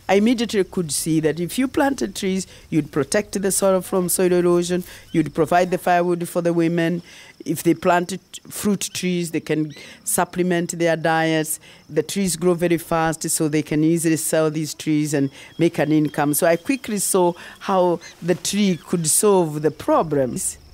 I immediately could see that if you planted trees, you'd protect the soil from soil erosion, you'd provide the firewood for the women. If they planted fruit trees, they can supplement their diets. The trees grow very fast, so they can easily sell these trees and make an income. So I quickly saw how the tree could solve the problems.